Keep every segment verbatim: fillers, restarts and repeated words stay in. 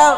Yo,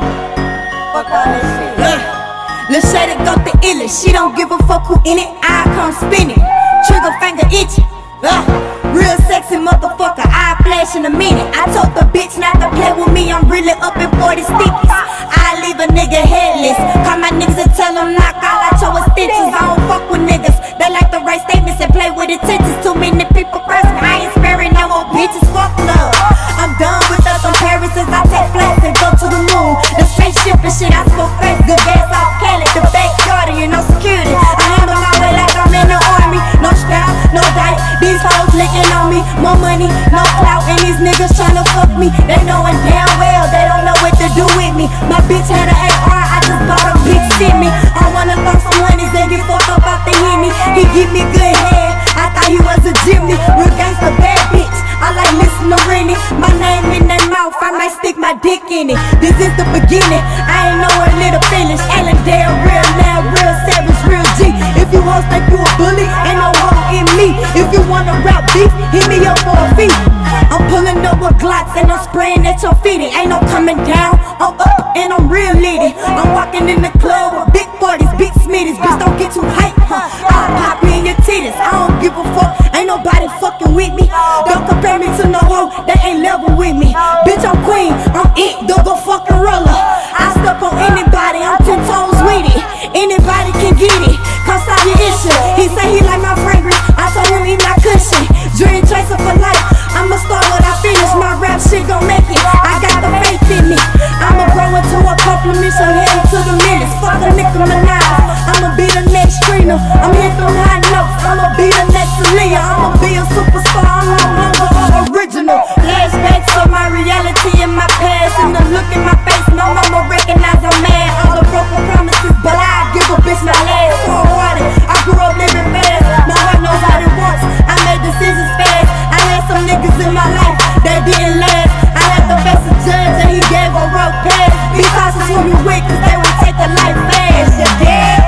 fuck all this shit. Yeah. Lil' Shady got the illest. She don't give a fuck who in it. I come spinning. Trigger finger itching. Uh, real sexy motherfucker, I flash in a minute. I told the bitch not to play with me, I'm really up in forty stickies. I leave a nigga headless. Call my niggas and tell them knock all I show is stitches. I don't fuck with niggas that like to write statements and play with intentions. Too many people cross me, I ain't sparing no more bitches. Fuck love, I'm done with the comparisons. I take flights and go to the moon. The spaceship and shit, I smoke face. Good gas off Cali, the backyard, you know security. I handle my way like I'm in the army. No style, no diet. These hoes licking on me, more money, no clout, and these niggas tryna fuck me. They knowin' damn well they don't know what to do with me. My bitch had an A R, I just bought a big Simi. I wanna throw some honeys and get fucked up out the Henny. He give me good head, I thought he was a Jimmy. Real gangsta bad bitch, I like listen to Rennie. My name in their mouth, I might stick my dick in it. This is the beginning, I ain't know a little finish. Allendale, real now, real savage, real G. If you hoes think you a bully, ain't no hoe in me. If you wanna rap beef, hit me up for a feat. I'm pulling up with Glocks and I'm spraying at your feet. It ain't no coming down, I'm up and I'm real litty. I'm walking in the club with big forties, big smitties. Bitch, don't get too hype, huh? I'll pop me in your titties. I don't give a fuck, ain't nobody fucking with me. Don't compare me to no hoe that ain't level with me. Bitch, I'm queen, I'm it, don't go fucking roller. I step on anybody, I'm ten toes with it. Anybody can get it, come solve your issue. He say he like my fragrance, I told him he not cushion. Dream chaser for life, I'ma start what I finish. My rap shit gon' make it, I got the faith in me. I'ma grow into a compliment, so head to the minutes. Fuck a Nicki Minaj, I'ma be the next Trina. I'm hitting them high notes, I'ma be the next Aaliyah. I'ma be a superstar, I'm no longer original. Flashbacks of my reality and my past, and the look in my face, my mama recognize I'm mad. All the broken promises, but I give a bitch my last. So hearted, I grew up living fast. My heart knows what it wants, I made decisions fast. I had some niggas in my life that didn't last. I had to face a judge and he gave a rough pass. Be cautious who you with, cause they will take a life fast. You dead?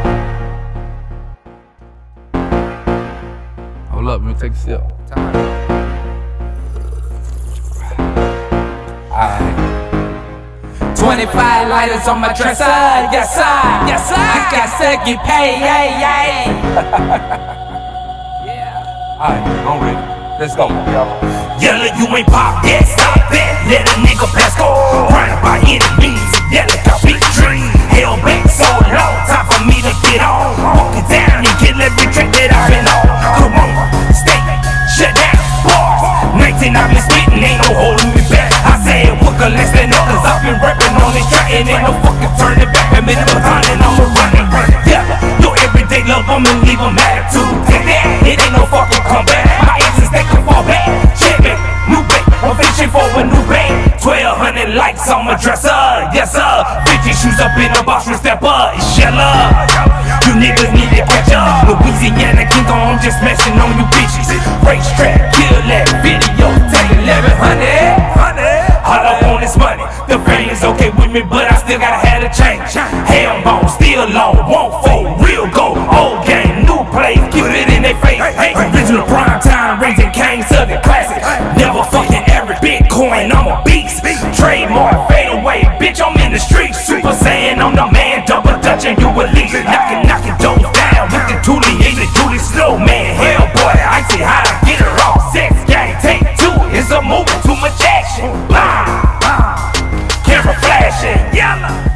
Hold up, let me take a sip. twenty-five lighters on my dresser, yes sir, yes sir. I got to get paid, yeah, yeah. Alright, I'm ready. Let's go. Yella, you ain't pop yet, stop that. Let a nigga pass go. Grind by any means. Yella got big dreams. Hell back so long, time for me to get on. Walk it down and kill every trick that I've been on. Come on, stay, shut down, bars. nineteen I've been spitting, ain't no holding me back. I said worker less than others. I've been rapping on this track and ain't no fucking turning back. I'm in the baton and I'ma run it. Yeah, your everyday love, I'ma leave them attitude. Take that, it ain't no fucking comeback. My exes, they can fall back. Check me, new bait, I'm fishing for a new bait. twelve hundred likes on my dresser, yes sir. fifty shoes up in the box, step up, it's Shella. You niggas need to catch up. Louisiana King, I'm just messing on you bitches. Racetrack, kill that video, take eleven hundred. All up on this money, the fame's okay with me, but I still gotta have a change. Ham bone, still long, won't fold, real gold, old game, new play, put it in their face. Hey, original prime time, raising Kane, Southern classic. Never fucking average, Bitcoin, I'm a beast. Trademark, fade away, bitch, I'm in the streets. Super Saiyan, I'm the man, double dutch and you elite. Knocking, knocking doors down with the Thule, ain't the Thule slow man. Hell boy, I see how to get her off. Sex gang, take two, it's a movie, too much action. Blah, blah. Camera flashing, yellow.